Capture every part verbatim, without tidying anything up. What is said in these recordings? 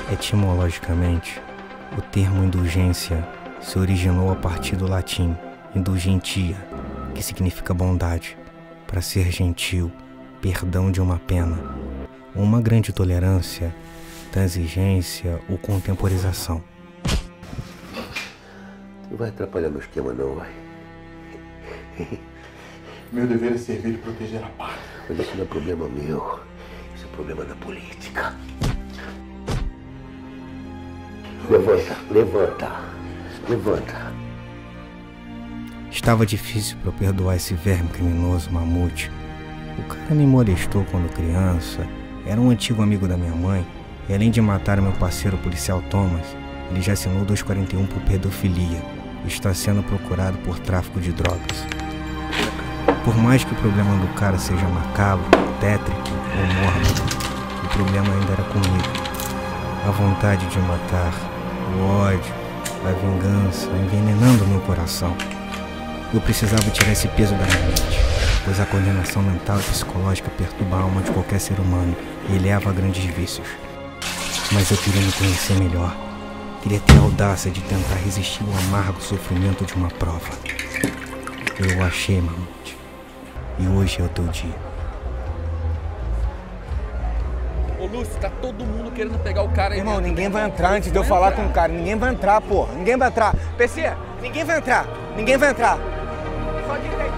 Etimologicamente, o termo indulgência se originou a partir do latim indulgentia, que significa bondade, para ser gentil, perdão de uma pena, ou uma grande tolerância, transigência ou contemporização. Não vai atrapalhar meu esquema não, vai. Meu dever é servir e proteger a pátria. Mas isso não é problema meu, isso é problema da política. Levanta, levanta, levanta. Estava difícil para eu perdoar esse verme criminoso, Mamute. O cara me molestou quando criança, era um antigo amigo da minha mãe, e além de matar o meu parceiro policial Thomas, ele já assinou duzentos e quarenta e um por pedofilia e está sendo procurado por tráfico de drogas. Por mais que o problema do cara seja macabro, tétrico ou mórbido, o problema ainda era comigo. A vontade de matar, o ódio, a vingança, envenenando meu coração. Eu precisava tirar esse peso da minha mente, pois a coordenação mental e psicológica perturba a alma de qualquer ser humano e leva a grandes vícios. Mas eu queria me conhecer melhor. Queria ter a audácia de tentar resistir ao amargo sofrimento de uma prova. Eu o achei, Mamute. E hoje é o teu dia. Ô Lúcio, tá todo mundo querendo pegar o cara aí. Irmão, dentro, ninguém né? vai entrar antes de eu falar com o cara. Ninguém vai entrar, porra. Ninguém vai entrar. P C, ninguém vai entrar. Ninguém vai entrar. Só direito.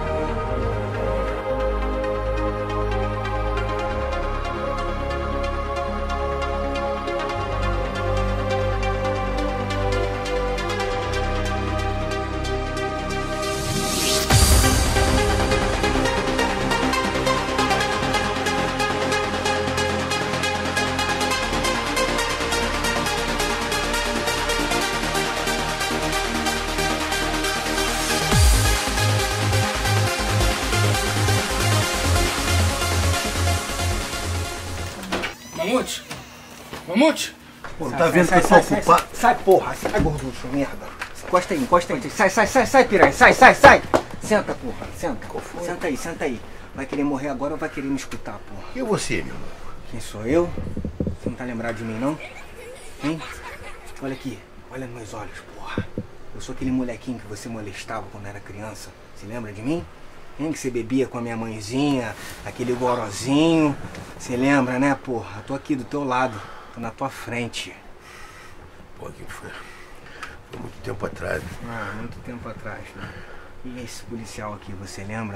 Mamute! Mamute! Pô, tá vendo que eu tô ocupado? Sai, porra. Sai, gorducho, merda. Encosta aí, encosta aí. Sai, sai, sai, sai, piranha. Sai, sai, sai. Senta, porra. Senta. Senta aí, senta aí. Vai querer morrer agora ou vai querer me escutar, porra? E você, meu irmão? Quem sou eu? Você não tá lembrado de mim, não? Hein? Olha aqui. Olha nos meus olhos, porra. Eu sou aquele molequinho que você molestava quando era criança. Se lembra de mim? Hein? Que você bebia com a minha mãezinha, aquele gorozinho. Você lembra, né, porra? Tô aqui do teu lado. Tô na tua frente. Pô, que foi, foi muito tempo atrás. Ah, muito tempo atrás, né? E esse policial aqui, você lembra?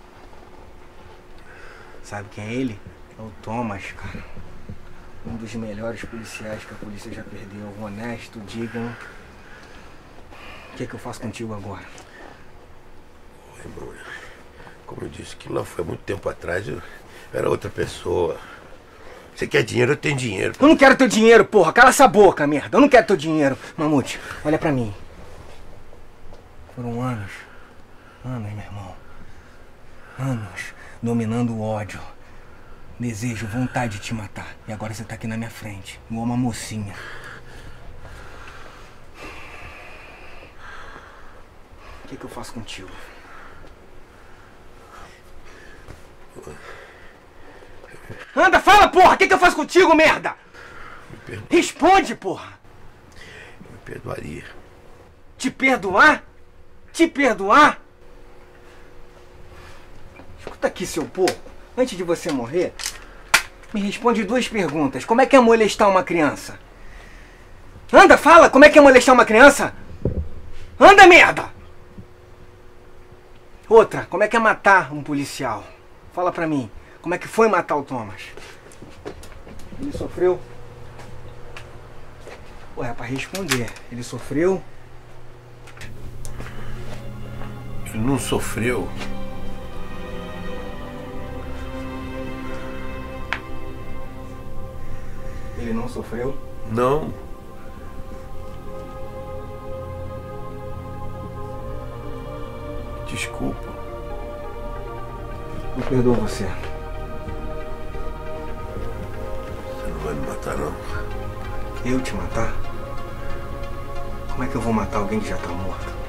Sabe quem é ele? É o Thomas, cara. Um dos melhores policiais que a polícia já perdeu. Honesto, digno. O que é que eu faço contigo agora? Ô, irmão, como eu disse, aquilo lá foi há muito tempo atrás. Eu era outra pessoa. Você quer dinheiro, eu tenho dinheiro. Eu não quero teu dinheiro, porra. Cala essa boca, merda. Eu não quero teu dinheiro. Mamute, olha pra mim. Foram anos. Anos, meu irmão. Anos dominando o ódio. Desejo, vontade de te matar. E agora você tá aqui na minha frente. Igual uma mocinha. O que que eu faço contigo? Anda, fala, porra! O que que eu faço contigo, merda? Responde, porra! Eu me perdoaria. Te perdoar? Te perdoar? Escuta aqui, seu porco. Antes de você morrer, me responde duas perguntas. Como é que é molestar uma criança? Anda, fala! Como é que é molestar uma criança? Anda, merda! Outra, como é que é matar um policial? Fala pra mim. Como é que foi matar o Thomas? Ele sofreu? Ué, é pra responder. Ele sofreu? Ele não sofreu. Ele não sofreu? Não. Desculpa. Eu perdoo você. Você não vai me matar, não. Eu te matar? Como é que eu vou matar alguém que já tá morto?